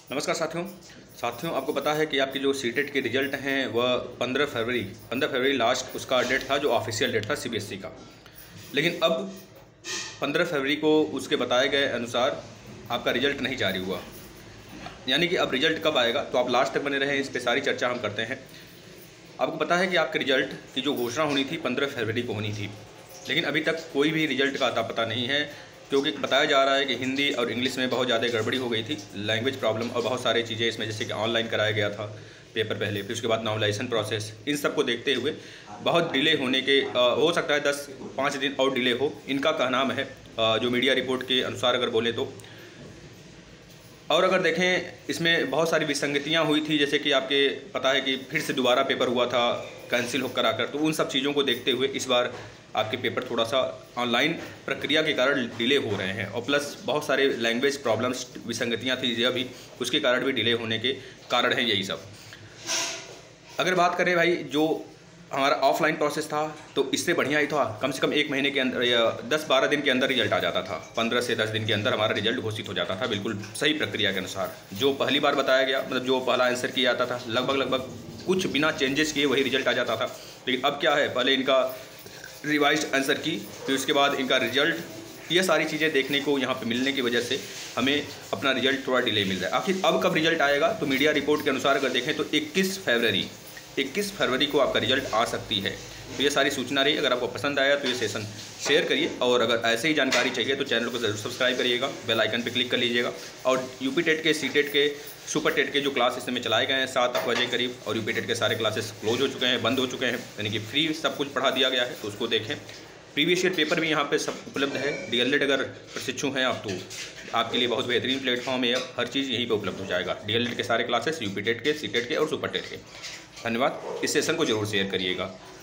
नमस्कार साथियों आपको पता है कि आपकी जो सीटेट के रिज़ल्ट हैं वह 15 फरवरी लास्ट उसका डेट था, जो ऑफिशियल डेट था सीबीएसई का। लेकिन अब 15 फरवरी को उसके बताए गए अनुसार आपका रिज़ल्ट नहीं जारी हुआ। यानी कि अब रिज़ल्ट कब आएगा, तो आप लास्ट तक बने रहें, इस पर सारी चर्चा हम करते हैं। आपको पता है कि आपके रिज़ल्ट की जो घोषणा होनी थी 15 फरवरी को होनी थी, लेकिन अभी तक कोई भी रिज़ल्ट का अता पता नहीं है, क्योंकि बताया जा रहा है कि हिंदी और इंग्लिश में बहुत ज़्यादा गड़बड़ी हो गई थी, लैंग्वेज प्रॉब्लम और बहुत सारी चीज़ें इसमें, जैसे कि ऑनलाइन कराया गया था पेपर पहले, फिर उसके बाद नॉमिनेशन प्रोसेस, इन सब को देखते हुए बहुत डिले होने के हो सकता है 10-5 दिन और डिले हो, इनका कहना है जो मीडिया रिपोर्ट के अनुसार अगर बोले तो। और अगर देखें इसमें बहुत सारी विसंगतियां हुई थी, जैसे कि आपके पता है कि फिर से दोबारा पेपर हुआ था कैंसिल होकर आकर, तो उन सब चीज़ों को देखते हुए इस बार आपके पेपर थोड़ा सा ऑनलाइन प्रक्रिया के कारण डिले हो रहे हैं, और प्लस बहुत सारे लैंग्वेज प्रॉब्लम्स विसंगतियां थी यह भी, उसके कारण भी डिले होने के कारण हैं यही सब। अगर बात करें भाई जो हमारा ऑफलाइन प्रोसेस था, तो इससे बढ़िया ही था, कम से कम 1 महीने के अंदर या 10-12 दिन के अंदर रिजल्ट आ जाता था, 15 से 10 दिन के अंदर हमारा रिजल्ट घोषित हो जाता था, बिल्कुल सही प्रक्रिया के अनुसार। जो पहली बार बताया गया, मतलब जो पहला आंसर किया जाता था, लगभग कुछ बिना चेंजेस किए वही रिजल्ट आ जाता था। लेकिन अब क्या है, पहले इनका रिवाइज्ड आंसर की, फिर उसके बाद इनका रिजल्ट, ये सारी चीज़ें देखने को यहाँ पे मिलने की वजह से हमें अपना रिजल्ट थोड़ा डिले मिल रहा है। आखिर अब कब रिजल्ट आएगा, तो मीडिया रिपोर्ट के अनुसार अगर देखें तो 21 फरवरी को आपका रिजल्ट आ सकती है। तो ये सारी सूचना रही। अगर आपको पसंद आया तो ये सेशन शेयर करिए, और अगर ऐसे ही जानकारी चाहिए तो चैनल को ज़रूर सब्सक्राइब करिएगा, बेल आइकन पे क्लिक कर लीजिएगा। और यूपी टेट के, सी टेट के, सुपर टेट के जो क्लास इस समय चलाए गए हैं 7 बजे करीब, और यूपी टेट के सारे क्लासेस क्लोज हो चुके हैं, बंद हो चुके हैं, यानी कि फ्री सब कुछ पढ़ा दिया गया है, तो उसको देखें। प्रीवियस ईयर पेपर भी यहाँ पे सब उपलब्ध है। डीएलएड अगर प्रशिक्षु हैं आप, तो आपके लिए बहुत बेहतरीन प्लेटफॉर्म है, हर चीज़ यहीं पे उपलब्ध हो जाएगा। डीएलएड के सारे क्लासेस, यूपी टेट के, सी टेट के और सुपर टेट के। धन्यवाद। इस सेशन को जरूर शेयर करिएगा।